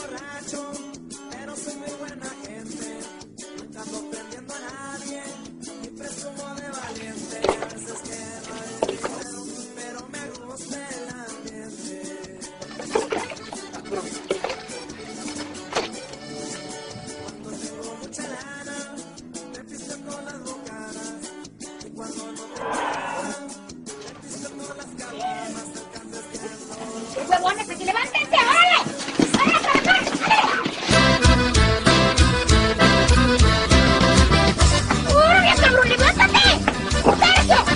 borracho, pero soy muy buena gente. Nunca ando ofendiendo a nadie, ni presumo de valiente. A veces que no hay dinero, pero me gusta el ambiente. Cuando tengo mucha lana, me pisto con las bocadas. Y cuando no tengo nada, me pisto con las caguamas. Alcanzas que no. ¡Huevones, aquí levántense! ¡Órale! ¡Órale, cabrón! ¡Levántate! ¡Sergio!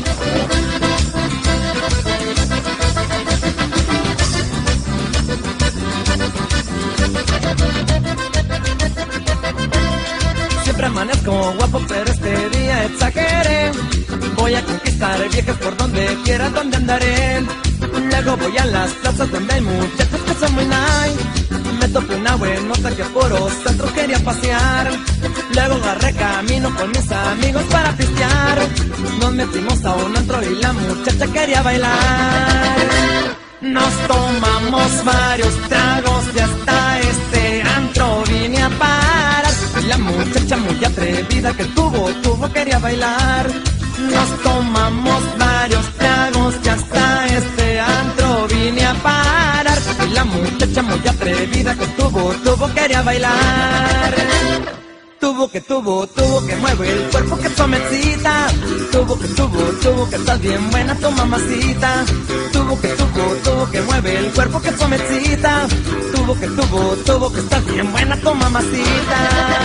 Siempre amanezco guapo, pero este día exageré. Voy a conquistar viejas por donde quiera, donde andaré. Luego voy a las plazas donde hay muchachos que son muy nice. Me topé una buenota que por los centros quería pasear. Luego agarré camino con mis amigos para pistear. Nos metimos a un antro y la muchacha quería bailar. Nos tomamos varios tragos y hasta este antro vine a parar. Y la muchacha muy atrevida que tuvo quería bailar. Nos tomamos varios tragos y hasta este antro vine a parar. Y la muchacha muy atrevida que tuvo quería bailar. Tuvo que mueve el cuerpo que suavecita. Tuvo que estás bien buena tu mamacita. Tuvo que mueve el cuerpo que suavecita. Tuvo que estás bien buena tu mamacita.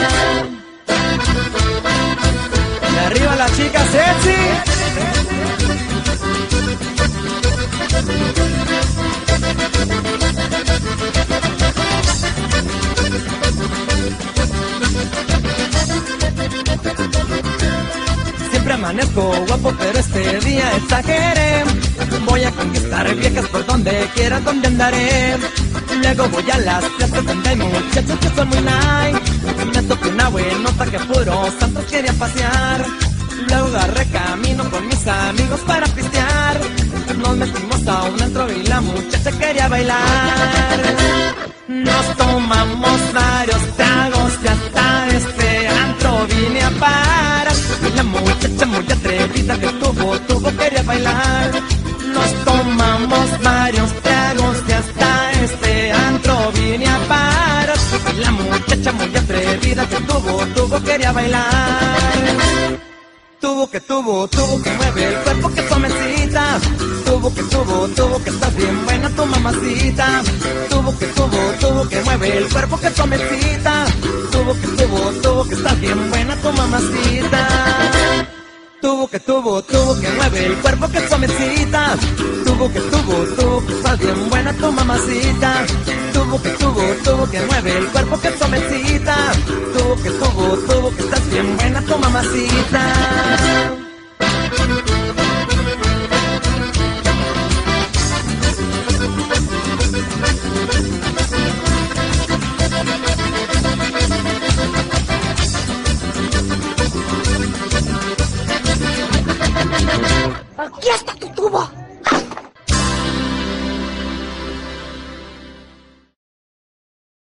Y arriba la chica sexy. Siempre amanezco guapo, pero este día exageré. Voy a conquistar viejas por donde quiera, donde andaré. Luego voy a las fiestas donde hay muchachos que son muy nice. Me topé una buenota que puro santos quería pasear. Luego agarré camino con mis amigos para pistear. Nos metimos a un antro y la muchacha quería bailar. Nos tomamos varios tragos y hasta este antro vine a parar. Y la muchacha muy atrevida que tuvo quería bailar. Nos tomamos varios tragos y hasta este antro vine a parar. Y la muchacha muy atrevida que tuvo quería bailar. Tuvo que mueve el cuerpo que suavecita. Tuvo que estás bien buena tu mamacita. Tuvo que mueve el cuerpo que suavecita. Tuvo que estás bien buena tu mamacita. Tuvo que mueve el cuerpo que suavecita. Tuvo que estás bien buena tu mamacita. Tuvo que mueve el cuerpo que suavecita. Tuvo que estás bien buena tu mamacita.